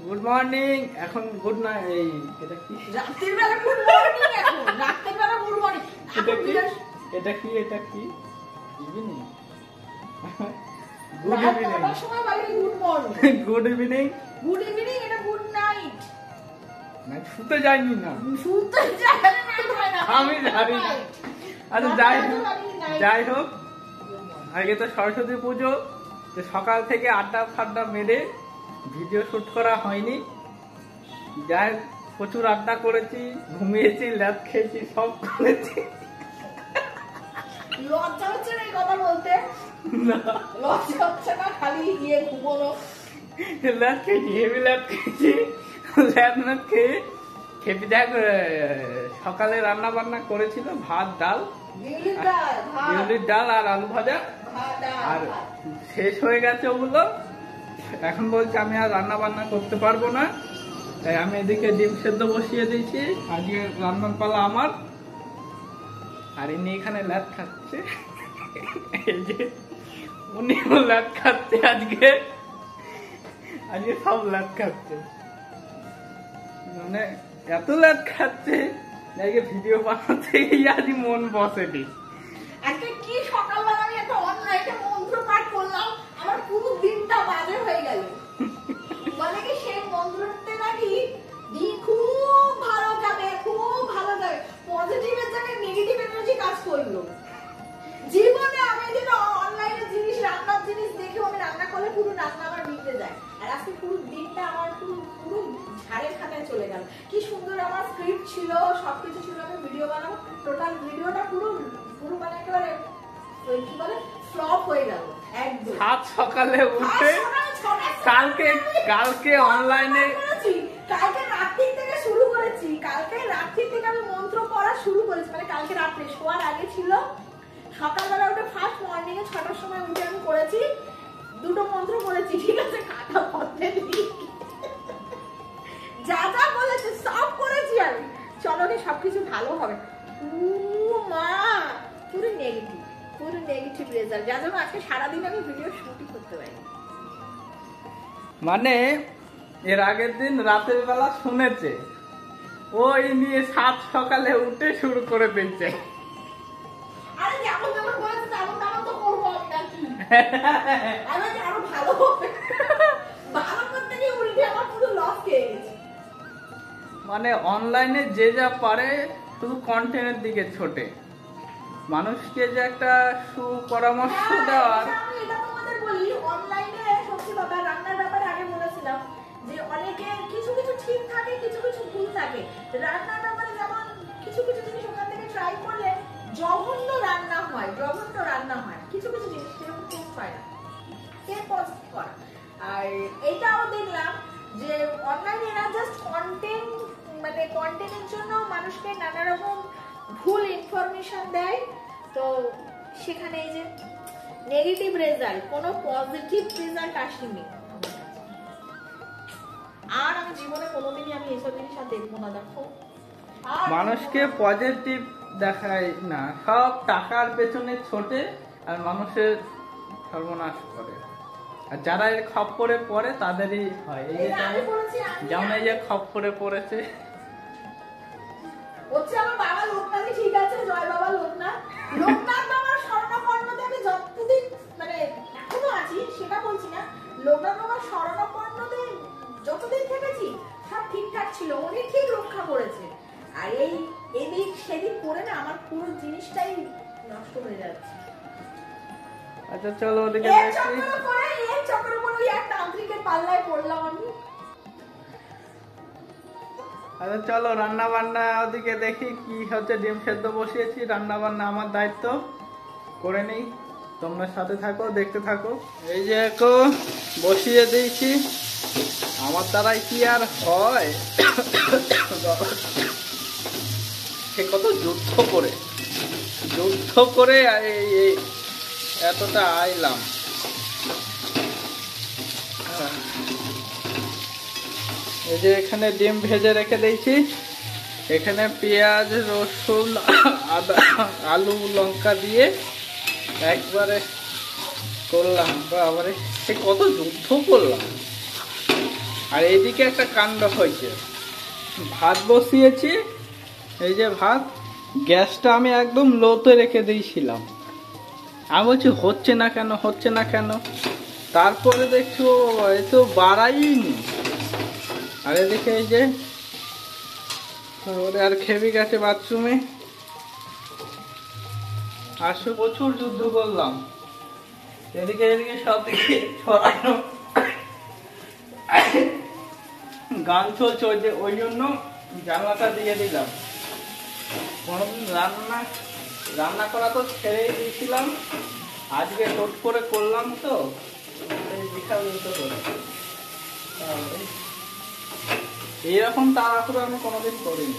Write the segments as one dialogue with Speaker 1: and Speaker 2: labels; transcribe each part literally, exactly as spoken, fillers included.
Speaker 1: Good morning. এখন good না, এই এটা কি
Speaker 2: রাতের বেলা গুড মর্নিং, এখন রাতের বেলা গুড মর্নিং।
Speaker 1: এটা কি এটা কি এটা কি ইভিনিং? Good evening.
Speaker 2: রাতের সময় বলে good morning,
Speaker 1: good evening,
Speaker 2: good evening. এটা গুড নাইট।
Speaker 1: না শুতে যাইনি না,
Speaker 2: শুতে যায় না,
Speaker 1: আমি জানি না। আচ্ছা যাই হোক যাই হোক আগে তো সরস্বতী পুজো, তো সকাল থেকে আড্ডা ফাড্ডা মেরে ভিডিও শুট করা হয়নি। যাই প্রচুর আড্ডা করেছি, ঘুমিয়েছি, ল্যাব খেয়েছি, সব করেছি।
Speaker 2: লজ্জা হচ্ছে না এই কথা বলতে?
Speaker 1: না
Speaker 2: লজ্জা হচ্ছে না? খালি গিয়ে ঘুমোনো।
Speaker 1: ল্যাব খেয়েছি, হেভি ল্যাব খেয়েছি। ল্যাব ম্যাব খেয়ে খেপি দেখ সকালে রান্না বান্না করেছিল ভাত ডাল, বিউলির ডাল আর আলু ভাজা, আর শেষ হয়ে গেছে ওগুলো। এখন বলছে আমি আর রান্না বান্না করতে পারবো না, তাই আমি এদিকে ডিম সেদ্ধ বসিয়ে দিয়েছি। আজকে রান্নার পালা আমার, আর ইনি এখানে ল্যাদ খাচ্ছে। এই যে উনিও ল্যাদ খাচ্ছে, আজকে আজকে সব ল্যাদ খাচ্ছে, মানে এত ল্যাদ খাচ্ছে আজকে ভিডিও বানাতে আজ মন বসেনি।
Speaker 2: আজকে কি সকালবেলা আমি একটা অনলাইনে মন্ত্র পাঠ করলাম, আমার পুরো দিনটা বাজে হয়ে গেল। বলে কি সেই মন্ত্রতে নাকি দিন খুব ভালো যাবে, খুব ভালো যাবে, পজিটিভের জায়গায় নেগেটিভ এনার্জি কাজ করলো। জীবনে আমি যেন অনলাইনে জিনিস, রান্নার জিনিস দেখে আমি রান্না করলে পুরো রান্না আমার মিটে যায়, আর আজকে পুরো দিনটা আমার পুরো পুরো ঝাড়ের খাতায় চলে গেল। কি সুন্দর আমার স্ক্রিপ্ট ছিল, সবকিছু ছিল, আমি ভিডিও বানাবো, টোটাল ভিডিওটা পুরো পুরো মানে একেবারে কি বলে ফ্লপ হয়ে গেল একদম।
Speaker 1: সাত সকালে উঠে কালকে কালকে অনলাইনে
Speaker 2: কালকে রাত্রি থেকে শুরু করেছি, কালকে রাত্রি থেকে আমি মন্ত্র পড়া শুরু করেছি, মানে কালকে রাত্রে শোয়ার আগে ছিল। সকালবেলা উঠে ফার্স্ট মর্নিং এ ছটার সময় উঠে আমি করেছি, দুটো মন্ত্র করেছি, ঠিক আছে, খাতা পড়তে দিই, যা যা বলেছে সব করেছি আমি। চলো রে, সবকিছু ভালো হবে। মা পুরো নেগেটিভ, পুরো নেগেটিভ রেজাল্ট, যার জন্য আজকে সারাদিন আমি ভিডিও শুটই করতে পারি।
Speaker 1: মানে এর আগের দিন রাতের বেলা শুনেছে, ওই নিয়ে সাত সকালে উঠে শুরু করে দিচ্ছে।
Speaker 2: আরে যেমন যেমন বলেছে তেমন তেমন তো করবো আমি, নাকি আমি আরো ভালো হবে, ভালো করতে গিয়ে উল্টে আমার পুরো লস খেয়ে গেছে।
Speaker 1: মানে অনলাইনে যে যা পারে শুধু কন্টেন্টের দিকে ছোটে, মানুষকে যে একটা সুপরামর্শ দেওয়ার।
Speaker 2: আমি এটা তোমাদের বলি, অনলাইনে সত্যি কথা রান্নার ব্যাপারে আগে বলেছিলাম যে অনেকে কিছু কিছু ঠিক থাকে, কিছু কিছু ভুল থাকে। রান্নার ব্যাপারে যেমন কিছু কিছু জিনিস ওখান থেকে ট্রাই করলে জঘন্য রান্না হয়, জঘন্য রান্না হয়, কিছু কিছু জিনিস সেরকম টেস্ট হয় না, টেস্ট পজিটিভ করা। আর এটাও দেখলাম যে অনলাইনে এরা জাস্ট কন্টেন্ট, মানে কন্টেন্টের জন্য মানুষকে নানা রকম ভুল ইনফরমেশন দেয়, তো সেখানে এই যে নেগেটিভ রেজাল্ট, কোনো পজিটিভ রেজাল্ট আসেনি। আর আমি জীবনে কোনোদিনই আমি এসব জিনিস আর দেখবো না। দেখো
Speaker 1: মানুষকে পজিটিভ দেখায় না, সব টাকার পেছনে ছোটে আর মানুষের সর্বনাশ করে, আর যারা এর খপ্পরে পড়ে তাদেরই হয়। এই যে যেমন এই যে খপ্পরে পড়েছে
Speaker 2: হচ্ছে আমার বাবা লোকনাথই ঠিক আছে, জয় বাবা লোকনাথ। লোকনাথ বাবার শরণাপন্নতে আমি যতদিন মানে এখনো আছি সেটা বলছি না, লোকনাথ বাবার শরণাপন্নতে যতদিন থেকেছি সব ঠিকঠাক ছিল, উনি ঠিক রক্ষা করেছে। আর এই এদিক সেদিক করে না আমার পুরো জিনিসটাই নষ্ট হয়ে যাচ্ছে।
Speaker 1: আচ্ছা চলো ওদিকে
Speaker 2: এই
Speaker 1: দেখি।
Speaker 2: চক্র করে এই চক্র করে ওই এক তান্ত্রিকের পাল্লায় পড়লাম আমি।
Speaker 1: আচ্ছা চলো রান্না বান্না ওদিকে দেখি কি হচ্ছে। ডিম সেদ্ধ বসিয়েছি, রান্না বান্না আমার দায়িত্ব, করে নেই, তোমরা সাথে থাকো, দেখতে থাকো। এই যে একো বসিয়ে দিয়েছি, আমার দ্বারাই কি আর হয়। সে কত যুদ্ধ করে যুদ্ধ করে এই এতটা আইলাম। এই যে এখানে ডিম ভেজে রেখে দিয়েছি, এখানে পেঁয়াজ রসুন আদা আলু লঙ্কা দিয়ে একবারে করলাম। বাবারে সে কত যুদ্ধ করলাম। আর এইদিকে একটা কাণ্ড হয়েছে, ভাত বসিয়েছি, এই যে ভাত, গ্যাসটা আমি একদম লোতে রেখে দিয়েছিলাম। আমি বলছি হচ্ছে না কেন হচ্ছে না কেন, তারপরে দেখছি ও এ তো বাড়াইনি। আর এদিকে এই যে ওরে আর খেবি গেছে বাথরুমে, আসো প্রচুর যুদ্ধ করলাম, এদিকে এদিকে সব দিকে ছড়ানো গান চলছে, ওই যে ওই জন্য জানলাটা দিয়ে দিলাম। কোনোদিন রান্না রান্না করা তো ছেড়েই দিয়েছিলাম, আজকে টোট করে করলাম তো বিশাল করে। এইরকম তাড়াহুড়ো আমি কোনোদিন করিনি।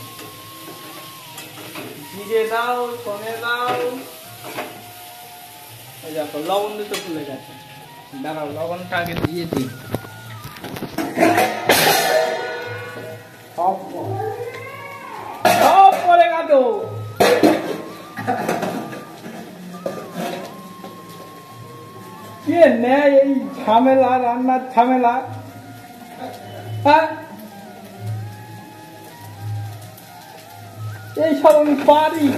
Speaker 1: জিরে দাও, ধনে দাও, দেখো লবণ দিতে ভুলে গেছে, দাঁড়াও লবণটা আগে দিয়ে দিই। সব সব পরে গেল, কে নেয় এই ঝামেলা, রান্নার ঝামেলা। হ্যাঁ এইসব আমি পারি।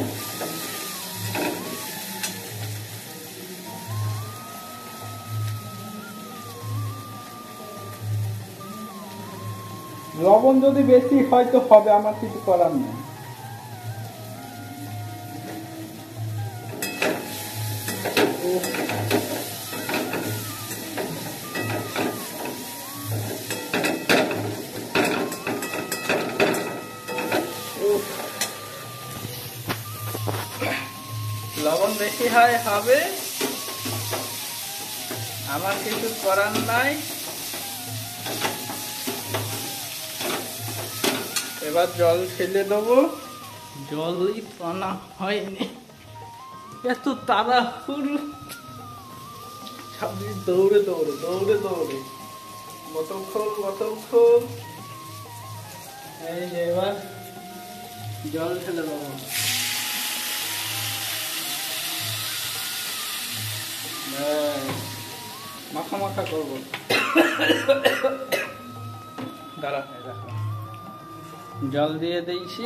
Speaker 1: লবণ যদি বেশি হয়তো হবে, আমার কিছু করার নেই। লবণ বেশি হয় হবে, আমার কিছু করার নাই। এবার জল ফেলে দেবো, জলই পানা হয়নি, এত তাড়াহুড়ো, সবই দৌড়ে দৌড়ে দৌড়ে দৌড়ে বোতল খোল বোতল খোল। এই যে এবার জল ফেলে দেবো, মাখা মাখা করবো। দাঁড়া, জল দিয়ে দিয়েছি,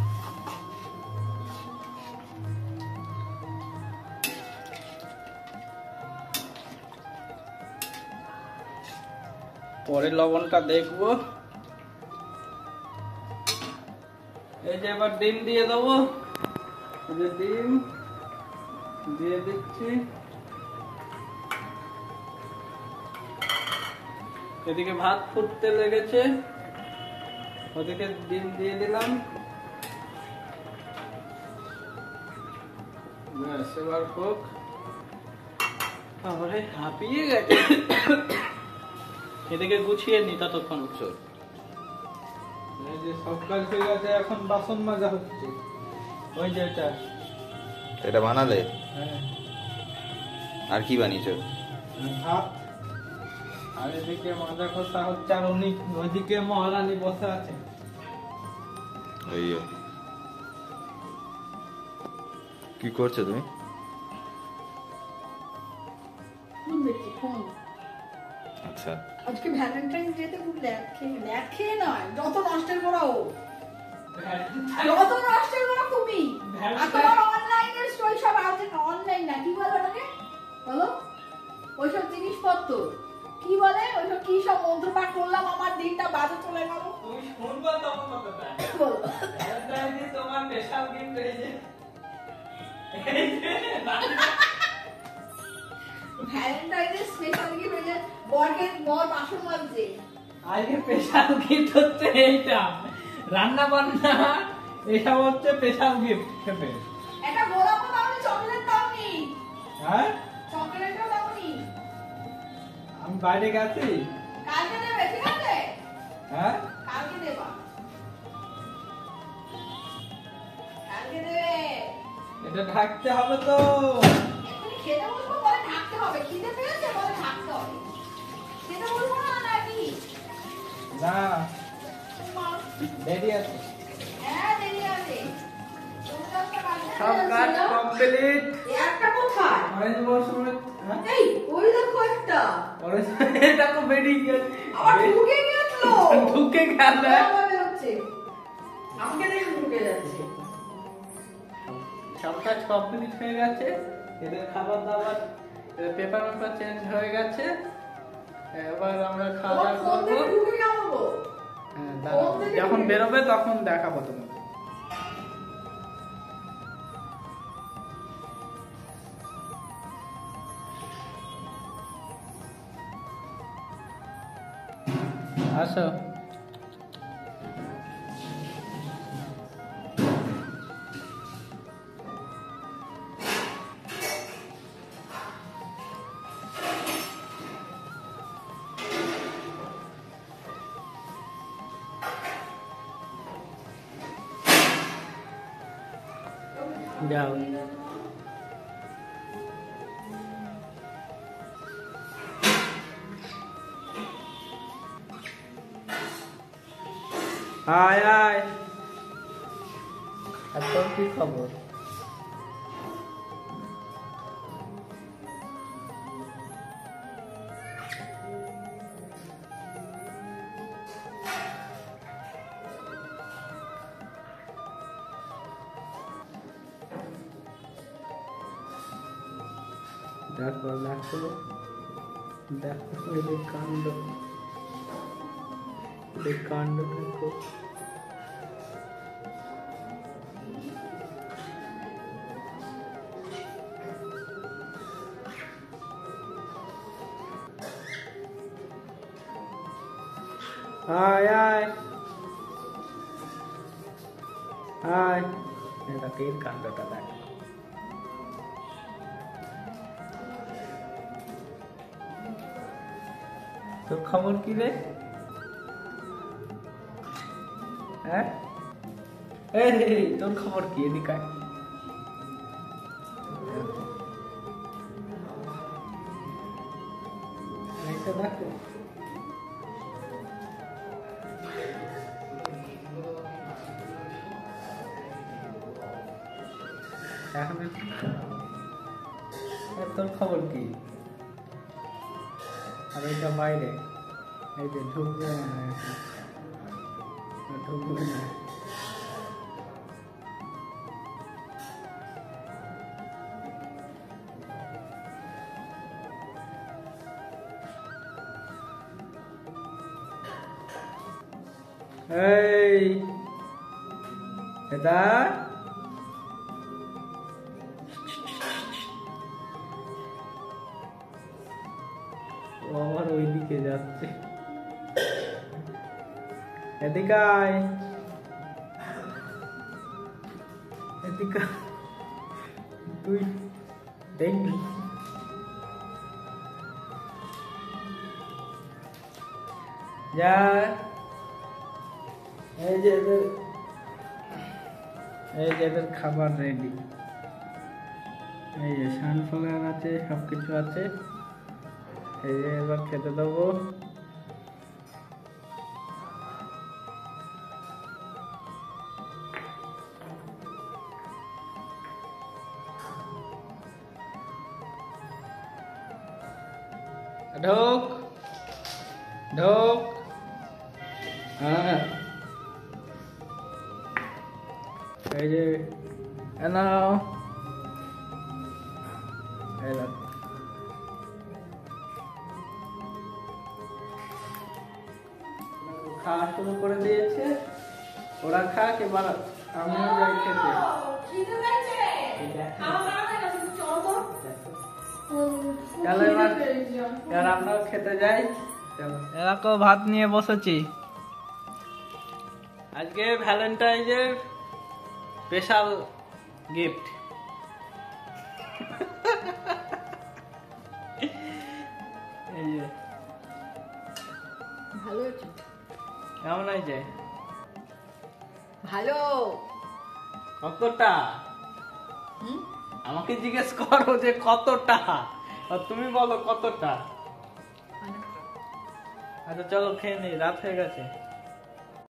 Speaker 1: পরে লবণটা দেখবো। এই যে এবার ডিম দিয়ে দেবো, এই যে ডিম দিয়ে দিচ্ছি। এদিকে ভাত ফুটতে লেগেছে, ওদিকে ডিম দিয়ে দিলাম। এবার হোক, তারপরে হাঁপিয়ে গেছে, এদিকে গুছিয়ে নি ততক্ষণ। এই যে সব কাজ হয়ে গেছে, এখন বাসন মাজা হচ্ছে। ওই যে এটা
Speaker 3: এটা বানালে?
Speaker 1: হ্যাঁ।
Speaker 3: আর কি বানিয়েছো?
Speaker 1: ভাত, আর এদিকে মাজা কষা হচ্ছে, আর উনি ওইদিকে মহারানী বসে আছে।
Speaker 3: ওই কি করছো তুমি? আচ্ছা,
Speaker 2: আজকে ভ্যালেন্টাইন্স ডেতে খুব ল্যাদ খেয়ে ল্যাদ খেয়ে নয়, যত নষ্টের করা ও, যত নষ্টের করা তুমি। আর তোমার অনলাইনের ওই সব আছে, অনলাইন না, কি বলে ওটাকে বলো, ওইসব জিনিসপত্র কি বলে, ওইসব কি সব মন্ত্রপাঠ করলাম, আমার দিনটা বাজে চলে গেল।
Speaker 1: তুমি শুনবো তখন কথাটা
Speaker 2: বলো,
Speaker 1: ভ্যালেন্টাইন্স তোমার স্পেশাল গিফট হয়েছে।
Speaker 2: ভ্যালেন্টাইনের স্পেশাল গিফট হয়ে যায় বরকে, বর বাসন মাজছে।
Speaker 1: আজকে স্পেশাল গিফট হচ্ছে এইটা, রান্না বান্না এসব হচ্ছে স্পেশাল গিফট। খেতে
Speaker 2: একটা গোলাপও দাওনি, চকলেট দাওনি।
Speaker 1: হ্যাঁ,
Speaker 2: চকলেটও দাওনি।
Speaker 1: আমি বাইরে গেছি,
Speaker 2: কালকে দেবে, ঠিক আছে?
Speaker 1: হ্যাঁ
Speaker 2: কালকে দেবা, কালকে দেবে।
Speaker 1: এটা ঢাকতে হবে তো।
Speaker 2: এখনই খেতে বলবো, বলে ঢাকতে হবে। খিদে পেয়েছে, বলে ঢাকতে হবে। খেতে বলবো না নাকি?
Speaker 1: না, দেরি আছে।
Speaker 2: হ্যাঁ, দেরি আছে।
Speaker 1: সব কাজ কমপ্লিট।
Speaker 2: একটা কোথায়?
Speaker 1: অরেঞ্জ মৌসুমে,
Speaker 2: এই, ওই দেখো একটা।
Speaker 1: অরেঞ্জ এটা তো বেরিয়ে গেছে।
Speaker 2: আবার ঢুকে গেছে।
Speaker 1: ঢুকে গেল।
Speaker 2: আমাকে দেখে ঢুকে যাচ্ছে।
Speaker 1: সবটা কমপ্লিট হয়ে গেছে, এদের খাবার দাবার পেপার পেপার চেঞ্জ হয়ে গেছে, এবার আমরা খাওয়া দাওয়া
Speaker 2: ফোন থেকে
Speaker 1: করবো।
Speaker 2: ঢুকে গেল গো।
Speaker 1: হ্যাঁ, দাঁড়াও, যখন বেরোবে তখন দেখাবো তোমাকে। আসো। যাও। আয় আয়। আর তোর কি খবর? দেখো দেখো দেখো, এদের কাণ্ড, এদের কাণ্ড দেখো। আয় আয় আয়, এটা এর কাণ্ডটা দেখ। তোর খবর কি রে? হ্যাঁ, এই তোর খবর কি? এদিকে আয়। এইটা দেখো। এখন তোর খবর কি? আর এটা বাইরে, এই যে ঢুকবে না, ঢুকবে না। এই এটা ও আমার ওইদিকে যাচ্ছে। এদিকে আয়, এদিকে তুই দেখবি। যা, এই যে এদের, এই যে এদের খাবার রেডি। এই যে সানফ্লাওয়ার আছে, সবকিছু আছে। এই যে এবার খেতে দেবো। ঢোক ঢোক। হ্যাঁ, এই যে নাও, এই দেখো। খাওয়া শুরু করে দিয়েছে, ওরা খাক, এবার আমিও যাই খেতে।
Speaker 2: খিদে পেয়েছে। খাওয়া দাওয়া হয়ে গেছে, চলো তো।
Speaker 1: চলো এবার, এবার আমরাও খেতে যাই। চলো, এরকম ভাত নিয়ে বসেছি। আজকে ভ্যালেন্টাইনের স্পেশাল গিফট। এই যে
Speaker 2: ভালো হয়েছে,
Speaker 1: কেমন হয়েছে?
Speaker 2: ভালো।
Speaker 1: কতটা?
Speaker 2: হুম,
Speaker 1: আমাকে জিজ্ঞেস করো যে কতটা, আর তুমি বলো কতটা। আচ্ছা চলো খেয়ে নি, রাত হয়ে গেছে।